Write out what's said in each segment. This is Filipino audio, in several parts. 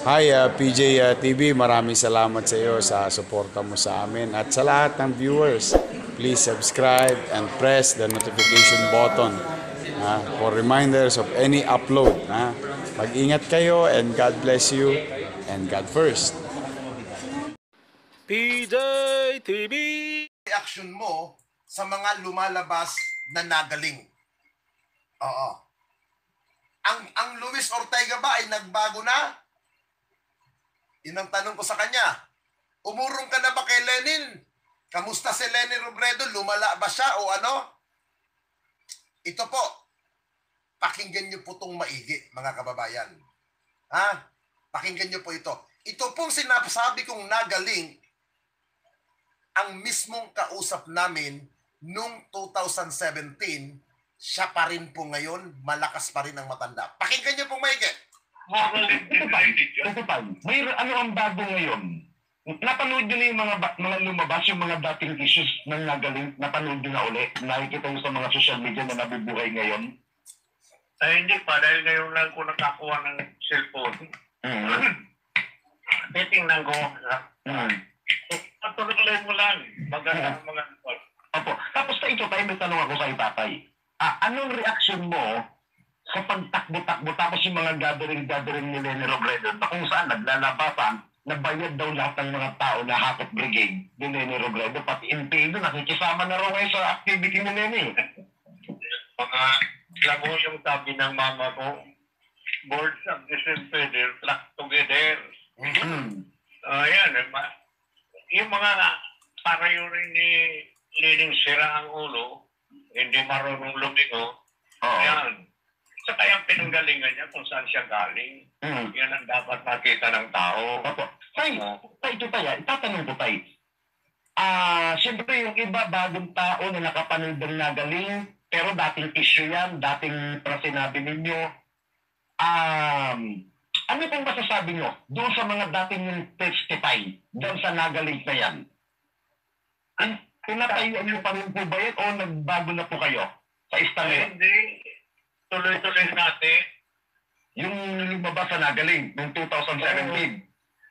Hi, PJ TV, maraming salamat sa iyo sa suporta mo sa amin at sa lahat ng viewers. Please subscribe and press the notification button for reminders of any upload. Mag-ingat kayo and God bless you and God first. PJ TV! Reaction mo sa mga lumalabas na nagaling? Oo. Ang Luis Ortega ba ay nagbago na? Yun ang tanong ko sa kanya. Umurong ka na ba kay Lenin? Kamusta si Lenin Robredo? Lumala ba siya o ano? Ito po, pakinggan niyo po itong maigi, mga kababayan. Ha? Pakinggan niyo po ito. Ito pong sinasabi kong nagaling, ang mismong kausap namin nung 2017, siya pa rin po ngayon, malakas pa rin ang matanda. Pakinggan niyo pong maigi. Ito pa, may ano ang bago ngayon? Napanood nyo na yung mga lumabas, yung mga dating issues na nagaling, napanood nyo na ulit? Nakikita nyo sa mga social media na nabubuhay ngayon? Ay, hindi pa. Dahil ngayon lang ko nakakuha ng cellphone. Titingnan ko. Patuloy mo lang. Maganda ang mga call. Opo. Tapos na ito tayo, may tanong ako sa itatay. Anong reaction mo sa pagtakbo-takbo tapos yung mga gathering ni Leni Robredo na kung saan naglalabasan, nabayad daw lahat ng mga tao na Hatop Brigade ni Leni Robredo, pati NPA doon, nakikisama na raw ngayon sa activity ni Leni. Mga, alam mo yung sabi ng mama ko, boards of the feather flock together. Ayan, yung mga para yun ni Lening sira ang ulo, hindi marunong lumingo. Ayan. Sa kayang pinanggalingan niya kung saan siya galing. Yan ang dapat makita ng tao. Opo. Tay, ito tayo, itatanong ko tayo. Siyempre yung iba, bagong tao na nakapanood ng nagaling, pero dating issue yan, dating sinabi ninyo. Ano pong masasabi nyo doon sa mga dating yung testify doon sa nagaling na yan? Pinatayuan nyo pa rin po ba yan o nagbago na po kayo sa istamento? Hindi. Tuloy-tuloy natin. Yung lumabas sa nagaling noong 2017.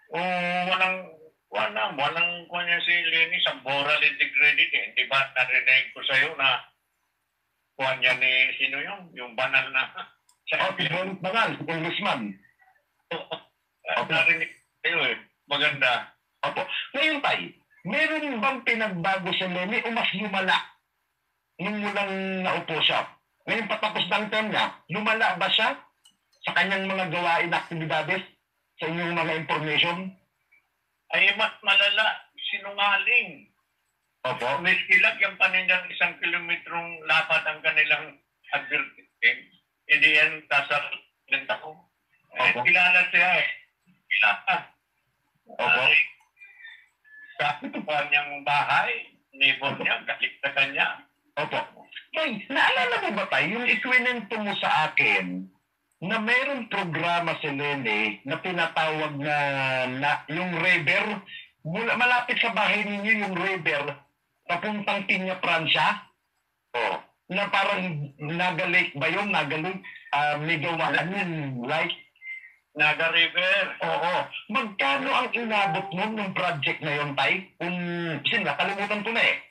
Walang kanya si Lenny sa moral integrity. Di ba narinig ko sa'yo na kuha niya ni sino yung banal na Bonit Banal, si Congressman. narinig ko sa'yo maganda. Opo. Ngayon tayo, meron bang pinagbago sa Lenny o mas lumala nung mulang naupo siya? Ngayon patapos ng term niya, lumala ba siya sa kanyang mga gawain aktibidades sa inyong mga information? Ay mas malala, sinungaling. Opo. Miskilag yung paninang 1 kilometrong lapad ang kanilang advertising. Hindi yan kasal ng tao. Kilala siya Kilala. Opo. Sa kanyang bahay, neighbor niya, kaligtasan niya. Opo. Ay, naalala mo ba tayo, yung ikwinento mo sa akin na mayroong programa si Lene na tinatawag na yung river, malapit sa bahay ninyo yung river, papuntang Piña Francia, na parang Naga Lake ba yun? Naga Lake? May gawaan yun, like? Naga River. Oo. Magkano ang inabot nun ng project na yun, Tay? Kasi nakalimutan ko na eh.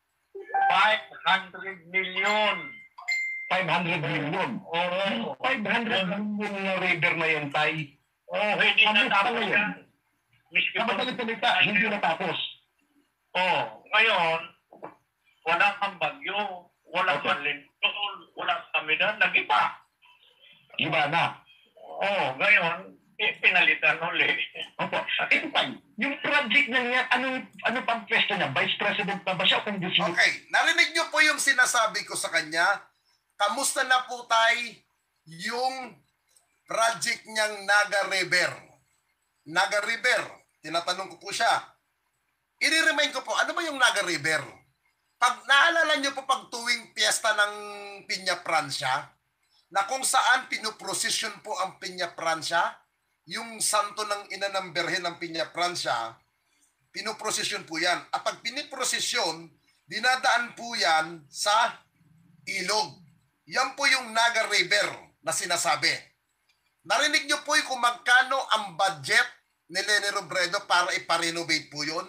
500 million. 500 million. Oo. 500 million na river na yun, Tay. Oo, hindi natapos yan. Miski po. Kapag-salita, hindi natapos. Oo. Ngayon, wala kang bagyo, wala kang lindol, wala kang kamidan, nag-iba. Iba na. Oo, ngayon, pinalitan ulit. Opo. Ito pa, yung project na niya, ano pang pwesto niya? Vice President na ba siya o congressman? Okay, narinig niyo po yung sinasabi ko sa kanya. Kamusta na po tayo yung project niyang Naga River? Naga River, tinatanong ko po siya. I-remind ko po, ano ba yung Naga River? Pag naalala niyo po pag tuwing piyesta ng Piña Francia, na kung saan pinuprosesyon po ang Piña Francia, yung santo ng ina ng Berhen ng Piña Francia, pinuprosesyon po yan. At pag piniprosesyon, dinadaan po yan sa ilog. Yan po yung Naga River na sinasabi. Narinig nyo po kung magkano ang budget ni Leni Robredo para iparenovate po yun?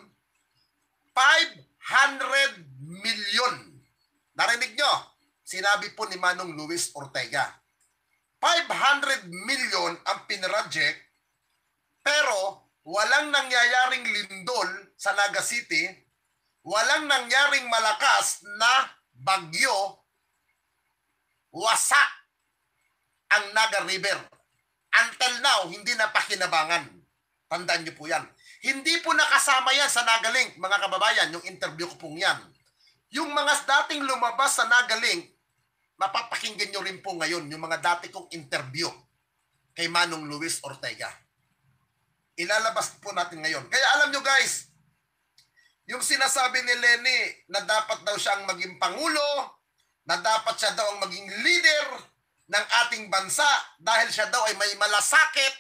500 million. Narinig nyo? Sinabi po ni Manong Luis Ortega. 500 million ang pinroject, pero walang nangyayaring lindol sa Naga City, walang nangyaring malakas na bagyo, wasak ang Naga River. Until now, hindi na pakinabangan. Tandaan niyo po yan. Hindi po nakasama yan sa Nagalink, mga kababayan, yung interview ko pong yan. Yung mga dating lumabas sa Nagalink, mapapakinggan nyo rin po ngayon yung mga dati kong interview kay Manong Luis Ortega. Ilalabas po natin ngayon. Kaya alam nyo guys, yung sinasabi ni Leni na dapat daw siyang maging pangulo, na dapat siya daw ang maging leader ng ating bansa dahil siya daw ay may malasakit.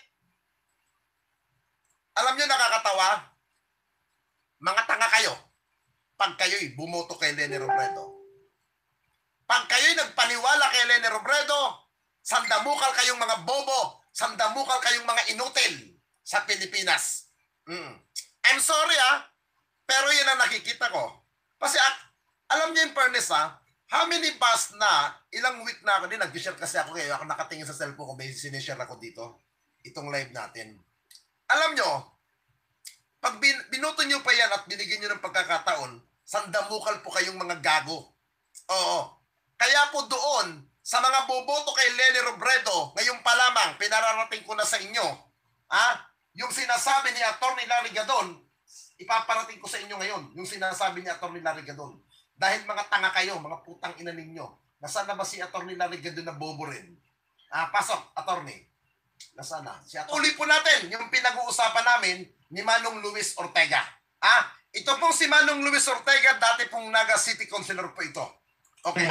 Alam nyo nakakatawa? Mga tanga kayo pag kayo'y bumoto kay Leni Robredo. Pag kayo'y nagpaniwala kay Leni Robredo, sandamukal kayong mga bobo, sandamukal kayong mga inutil sa Pilipinas. I'm sorry pero yan ang nakikita ko. Kasi alam niyo in fairness how many past na, ilang week na ako din, nag-share kasi ako ngayon, ako nakatingin sa cellphone ko, may sinishare ako dito, itong live natin. Alam nyo, pag binuto nyo pa yan at binigyan nyo ng pagkakataon, sandamukal po kayong mga gago. Oo. Kaya po doon, sa mga boboto kay Leni Robredo, ngayon pa lamang, pinararating ko na sa inyo, yung sinasabi ni Atty. Larry Gadon, ipaparating ko sa inyo ngayon, yung sinasabi ni Atty. Larry Gadon. Dahil mga tanga kayo, mga putang ina ninyo. Nasaan na ba si Atty. Larry Gadon na bobo rin? Pasok, attorney. Nasaan na? Uli po natin yung pinag-uusapan namin ni Manong Luis Ortega. Ito pong si Manong Luis Ortega, dati pong Naga City Councilor po ito. Okay.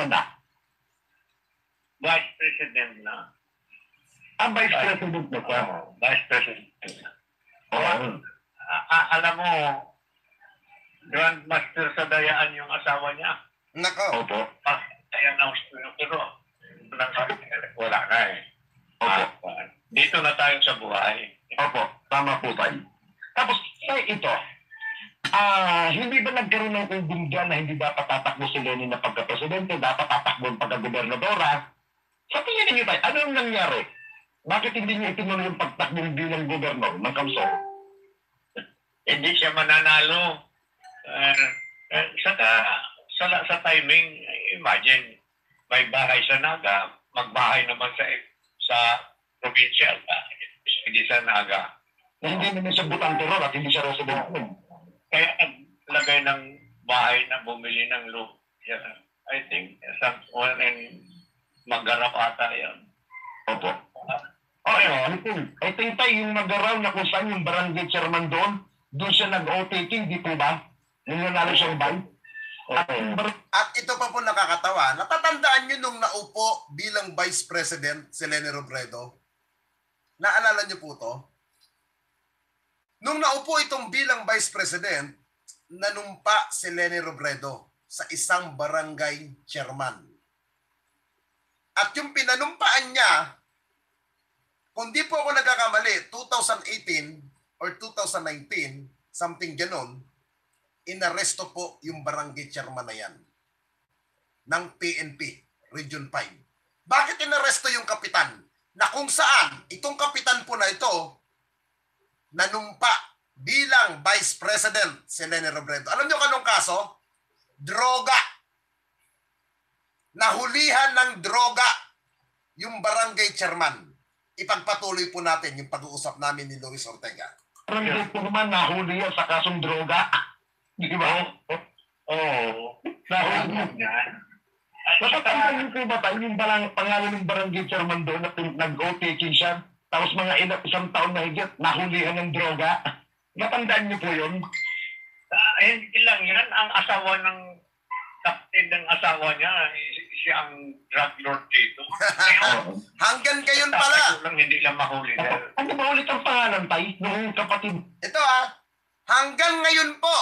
Vice President na. Vice President na pa. Vice President. Alam mo, Grandmaster sa dayaan yung asawa niya. Nako. Opo. Ayan ang pero wala na Opo. Dito na tayo sa buhay. Opo, tama po tayo. Tapos, ito, hindi ba nagkaroon ng kumbingan na hindi dapat tatakbo si Leni na pagka-presidente, dapat tatakbo ang pagka-gobernadora? Sa tingin niyo tayo, ano yung nangyari? Bakit hindi niyo itinuloy yung pagtakbo bilang gobernador ng Kamsor? Hindi siya mananalo. Sa timing, imagine, may bahay sa Naga, magbahay naman sa provincial, hindi sa Naga. Hindi naman siya butang teror at hindi siya resident. Kaya naglagay ng bahay na bumili ng lupa. I think, someone in Magarap ata yan. Opo. I think tayo yung Magaraw na kung saan yung barangay chairman doon siya nag-o-taking, di po ba? Yung nanalo siyang bay. At ito pa po nakakatawa, natatandaan nyo nung naupo bilang Vice President si Leni Robredo? Naalala nyo po to? Nung naupo itong bilang Vice President, nanumpa si Leni Robredo sa isang barangay chairman. At yung pinanumpaan niya, kung di po ako nagkakamali, 2018 or 2019, something ganon, inaresto po yung barangay chairman na yan ng PNP, Region 5. Bakit inaresto yung kapitan? Na kung saan, itong kapitan po na ito, nanumpa bilang Vice President si Leni Robredo. Alam niyo kanong kaso? Droga. Nahulihan ng droga yung barangay chairman. Ipagpatuloy po natin yung pag-uusap namin ni Luis Ortega. Barangay po naman nahuli yan sa kasong droga. Di ba? Oo. Nahuli yan. Natatandaan niyo po ba tayo yung pangalan ng barangay chairman doon na nag-o-taking siya? Tapos mga isang taon na higit, nahulihan ng droga. Natandaan niyo po yun? Hindi lang yan. Ang asawa ng captain ng asawa niya, siya ang drug lord dito. Hanggang ngayon pala. Lang, hindi lang mahuli. Ano ba ulit ang pangalan tayo? Noong kapatid. Ito hanggang ngayon po,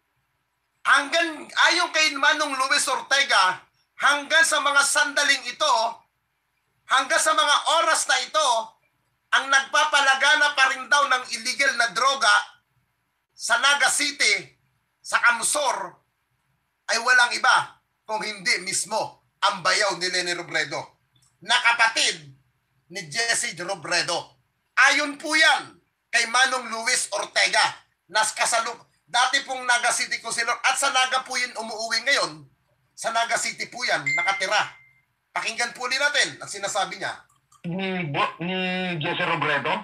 ayon kay Manong Luis Ortega, hanggang sa mga sandaling ito, hanggang sa mga oras na ito, ang nagpapalagana pa rin daw ng illegal na droga sa Naga City, sa Kamsor, ay walang iba kung hindi mismo ang bayaw ni Leni Robredo, na kapatid ni Jesse Robredo. Ayon po yan kay Manong Luis Ortega, dati pong Naga City Councilor, at sa Naga po yun umuwi ngayon. Sa Naga City po yan nakatira. Pakinggan po natin ang sinasabi niya. Ni Jesse Robredo?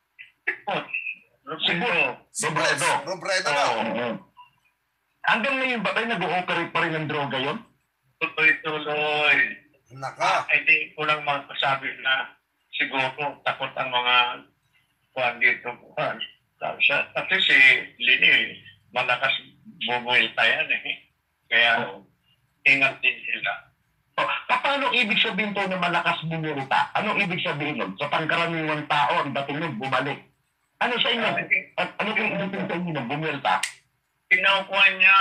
Robredo. Robredo daw. Hanggang ngayon ba tayo nag-ooperate pa rin ng droga yun? Tuloy-tuloy. Naka. Hindi ko lang masasabi na siguro takot ang mga kuhan dito. Kasi si Lini, malakas bumuelta yan eh. Kaya ingat din sila. Paano ibig sabihin to na malakas bumulita? Anong ibig sabihin nun? Sa pangkaraniwang tao, ang dating nun, bumalik. Ano sa inyo? Ano yung ibig sa inyo na bumulita? Kinukuha niya,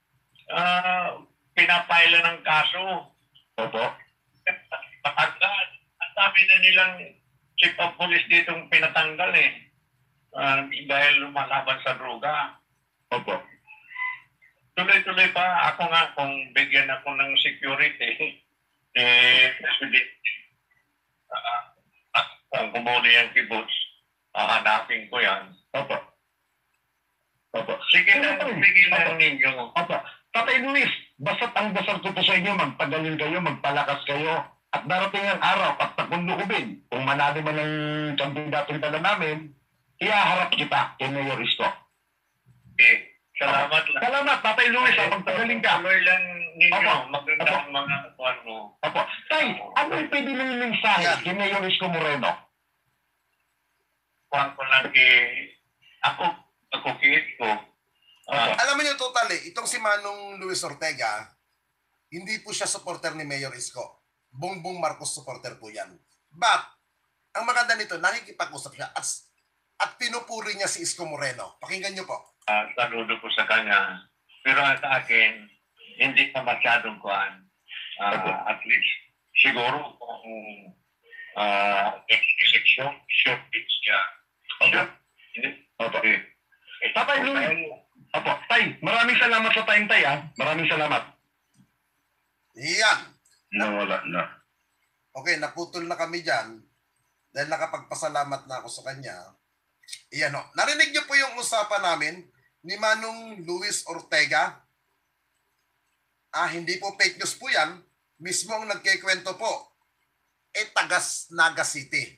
pinapila ng kaso. Opo. Patanggal. Ang dami na nilang chief of police ditong pinatanggal eh. Dahil lumalaban sa droga. Opo. Tuloy-tuloy pa ako nga kung bigyan ako ng security. President. At kung kumuli ang kibbutz, hahanapin ko yan. Opo. Opo. Sige lang ninyo. Opo. Tatay Luis, basta't ang dasal ko po sa inyo, magpagaling kayo, magpalakas kayo, at darating ang araw at takunlukubin. Kung manalo man ang kandidatong dala namin, iaharap kita kay Mayor Isko. Okay. Salamat lang. Salamat, Tatay Luis, magpagaling ka. Tuloy lang ninyo. Opo. Maganda ang mga kuhan mo. Opo. Tay, anong pwede nang mensahe kay Mayor Isko Moreno? Kuhan ko lang ako kiit ko. Alam mo niyo totally, itong si Manong Luis Ortega, hindi po siya supporter ni Mayor Isko. Bongbong Marcos supporter po yan. But, ang maganda nito, nakikipag-usap siya at pinupuri niya si Isko Moreno. Pakinggan niyo po. Saludo ko sa kanya. Pero sa akin, hindi pa masyadong kuhan. At least, siguro kung election, short pitch ka. Okay. Tatay Luis. Opo. Tay, maraming salamat sa time, Tay, ah. Maraming salamat. Iyan. Nawala na. Okay, naputol na kami dyan. Dahil nakapagpasalamat na ako sa kanya. Iyan o. Narinig niyo po yung usapan namin ni Manong Luis Ortega. Hindi po fake news po yan. Mismo ang nagkikwento po. Tagas Naga City.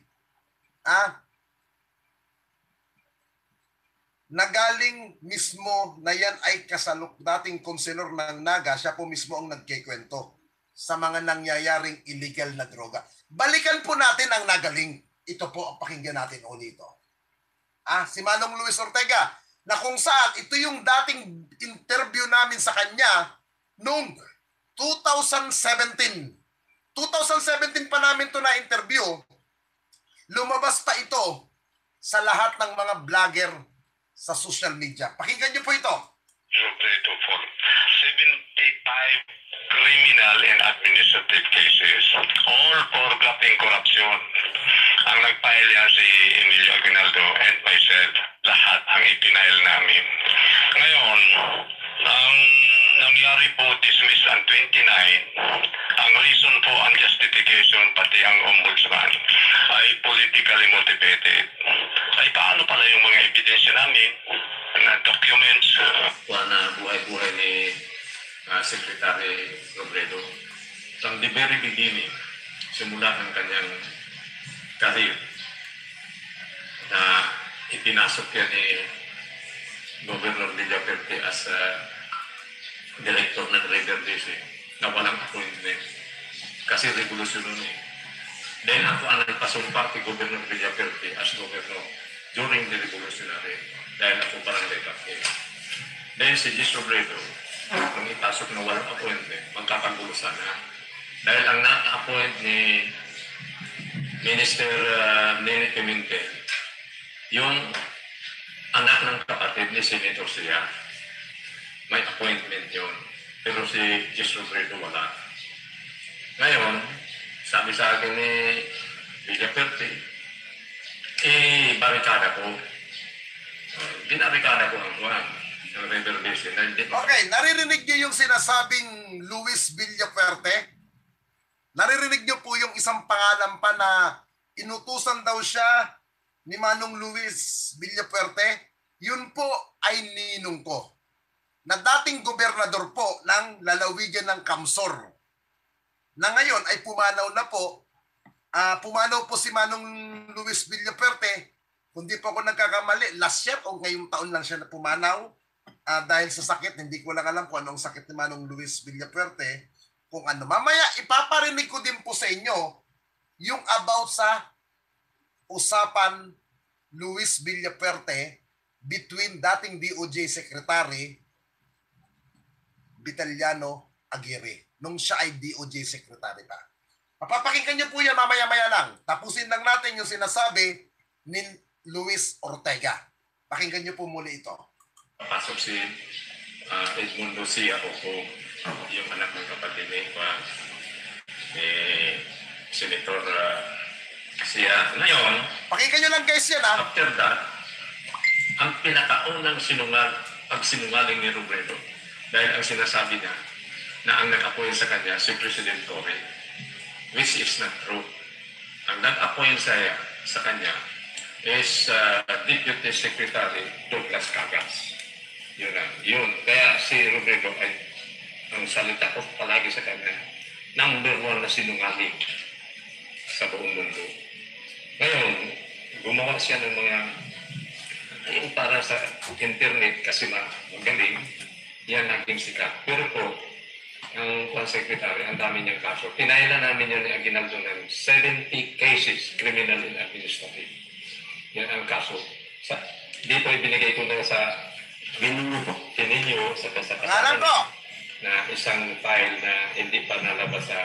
Nagaling mismo na yan ay kasaluk dating konselor ng Naga, siya po mismo ang nagkikwento sa mga nangyayaring illegal na droga. Balikan po natin ang nagaling. Ito po ang pakinggan natin o nito. Si Manong Luis Ortega, na kung saan ito yung dating interview namin sa kanya noong 2017. 2017 pa namin to na interview. Lumabas pa ito sa lahat ng mga vlogger sa social media. Pakinggan niyo po ito. Robredo for 75 criminal and administrative cases. All for graft and corruption. Ang nag-file yan si Emilio Aguinaldo and myself. Lahat ang ipinail namin. Ngayon, ang nangyari po dismissed ang 29. Ang reason po, ang justification, pati ang ombudsman ay politically motivated. Ay paano pala yung mga ebidensya namin na documents? Na buhay-buhay ni Secretary Robredo. From the very beginning, simula ng kanyang career na ipinasok yan ni Governor Villaperte as director ng River DC na walang appointment kasi revolusyon nun eh. Then ako ang nagpasumpa kay Governor Villaperte as governor during the revolutionary dahil ako barangay captain. Then si Gis Robredo, nung ipasok na walang appointment, magkakagulo sana. Dahil ang na-appoint ni Minister Nene Pimentel, yung anak ng kapatid ni Senator siya, may appointment yun. Pero si Gis Robredo wala. Ngayon, sabi sa akin ni Villaperte, barikada ko. Binarikada ko ang buwan. Ang River Basin. Na hindi Okay, naririnig niyo yung sinasabing Luis Villafuerte? Naririnig niyo po yung isang pangalan pa na inutusan daw siya ni Manong Luis Villafuerte? Yun po ay ninong ko, na dating gobernador po ng lalawigan ng Kamsor, na ngayon ay pumanaw na po. Pumanaw po si Manong Luis Villafuerte, kung di po ako nagkakamali, last year o ngayong taon lang siya na pumanaw dahil sa sakit. Hindi ko lang alam kung anong sakit ni Manong Luis Villafuerte. Kung ano, mamaya ipaparinig ko din po sa inyo yung about sa usapan Luis Villafuerte between dating DOJ Secretary Vitaliano Aguirre nung siya ay DOJ Secretary pa. Papapakinggan niyo po yan mamaya-maya lang. Tapusin lang natin yung sinasabi ni Luis Ortega. Pakinggan niyo po muli ito. Pasok si Edmundo Sia o yung anak ng kapatid ni Senator Sia. Ngayon, Pakinggan niyo lang guys yan ha. after that, ang pinakaunang pagsinungaling ni Robredo, dahil ang sinasabi niya na ang nag-appoint sa kanya si President Cory, which is not true. Ang nag-appoint sa kanya is Deputy Secretary Douglas Cagas. Yun. Kaya si Robredo ay, ang salita ko palagi sa kanya, #1 na sinungaling sa buong mundo. Ngayon, gumawa siya ng mga yung para sa internet kasi magaling, yan naging sikat. Pero po, ang secretary, ang dami niyang kaso. Pinailan namin yun ni Aguinaldo ng 70 cases, criminal and administrative. Yan ang kaso. Dito ibinigay ko na sa Kininyo sa Ngalan ko! na isang file na hindi pa nalabas sa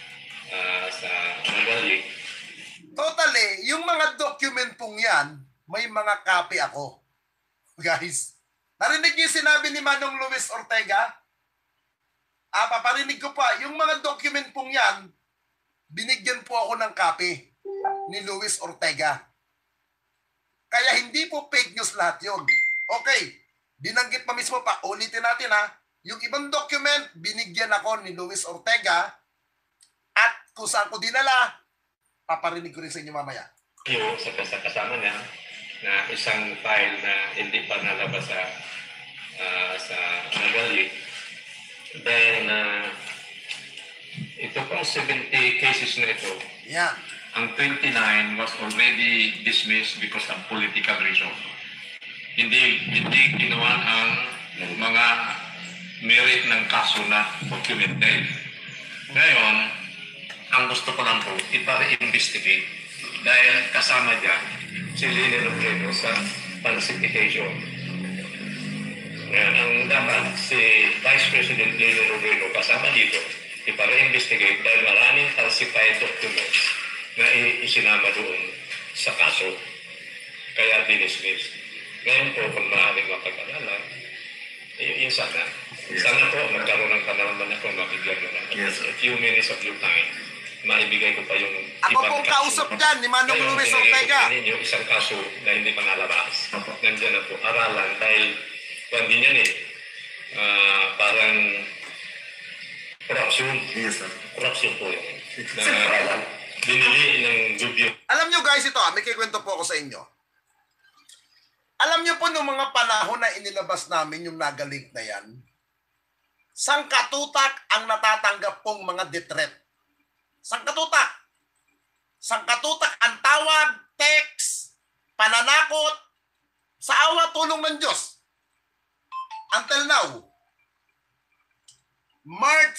Magali. Totally, yung mga document pong yan, may mga copy ako. Guys, narinig niyo yung sinabi ni Manong Luis Ortega? Paparinig ko pa, yung mga document pong yan, binigyan po ako ng copy ni Luis Ortega. Kaya hindi po fake news lahat yun. Okay, binanggit pa mismo pa, ulitin natin ha, yung ibang document, binigyan ako ni Luis Ortega at kung saan ko dinala, paparinig ko rin sa inyo mamaya. Yung sa kasama niya na isang file na hindi pa nalabas sa Magali. Then, ito pong 70 cases na ito, Yan. ang 29 was already dismissed because of political reason. Hindi ginawa ang mga merit ng kaso na documented. Ngayon, ang gusto ko lang po, ipa-investigate dahil kasama dyan si Leni Robredo sa falsification. Ngayon, ang dapat si Vice President Leni Robredo kasama dito, ipa-investigate dahil maraming falsified documents na isinama doon sa kaso. Kaya dinismiss. Ngayon po, kung maaaring mapag-alala, yun sana. Sana po, magkaroon ng panalaman ako, mabigyan mo lang. A few minutes of your time, maibigay ko pa yung Ako pong kausap dyan ni Manong Luis Ortega. Ngayon, isang kaso na hindi pa nalabas. Nandiyan na po, aralan. Dahil, kung din yan parang corruption. Yes, sir. Corruption po yun. Na binili ng gobyerno. Alam nyo guys, ito may kikwento po ako sa inyo. Alam nyo po nung mga panahon na inilabas namin yung nagalink na yan, sangkatutak ang natatanggap pong mga detret. Sangkatutak. Sangkatutak ang tawag, text, pananakot, sa awa tulong ng Diyos. Until now, March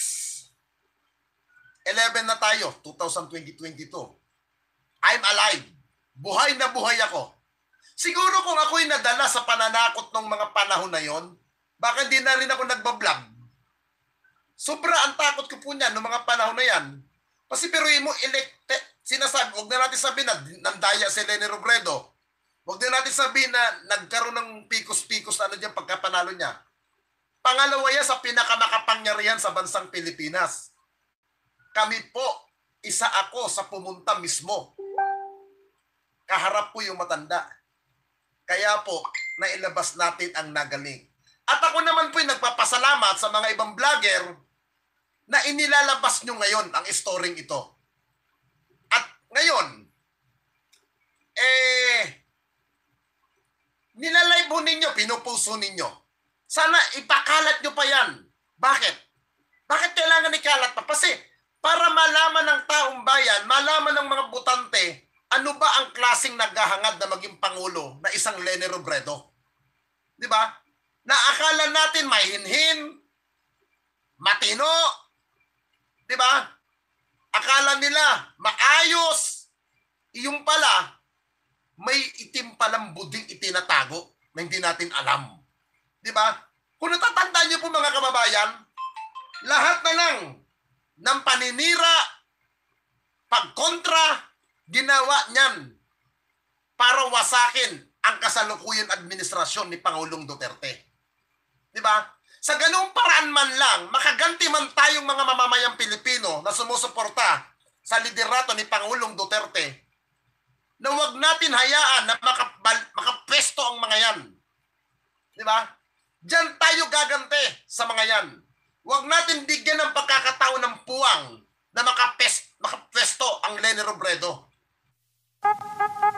11 na tayo, 2022. I'm alive. Buhay na buhay ako. Siguro kung ako'y nadala sa pananakot ng mga panahon na yon, baka hindi na rin ako nagbablog. Sobra ang takot ko po niyan noong mga panahon na yan. Kasi pero mo sinasabi, huwag na natin sabihin na nandaya si Leni Robredo. Huwag na natin sabihin na nagkaroon ng pikos-pikos na dyan pagkapanalo niya. Pangalawa yan sa pinakamakapangyarihan sa bansang Pilipinas. Kami po, isa ako sa pumunta mismo kaharap po yung matanda. Kaya po, nailabas natin ang nagaling. At ako naman po yung nagpapasalamat sa mga ibang vlogger na inilalabas nyo ngayon ang storing ito. At ngayon, nilalive po ninyo, pinupuso ninyo. Sana ipakalat nyo pa yan. Bakit? Bakit kailangan ikalat pa? Kasi para malaman ng taong bayan, malaman ng mga botante, ano ba ang klaseng naghahangad na maging pangulo na isang Leni Robredo? Di ba? Naakala natin mahinhin, matino, di ba? Akala nila maayos. Yung pala, may itim palang buding itinatago na hindi natin alam. Di ba? Kung natatandaan niyo po mga kababayan, lahat na lang ng paninira, pagkontra, ginawa niyan para wasakin ang kasalukuyang administrasyon ni Pangulong Duterte. Di ba? Sa ganung paraan man lang, makaganti man tayong mga mamamayang Pilipino na sumusuporta sa liderato ni Pangulong Duterte, na huwag natin hayaan na makapwesto ang mga yan. Di ba? Diyan tayo gagante sa mga yan. Huwag natin bigyan ng pagkakataon ng puwang na makapwesto ang Leni Robredo.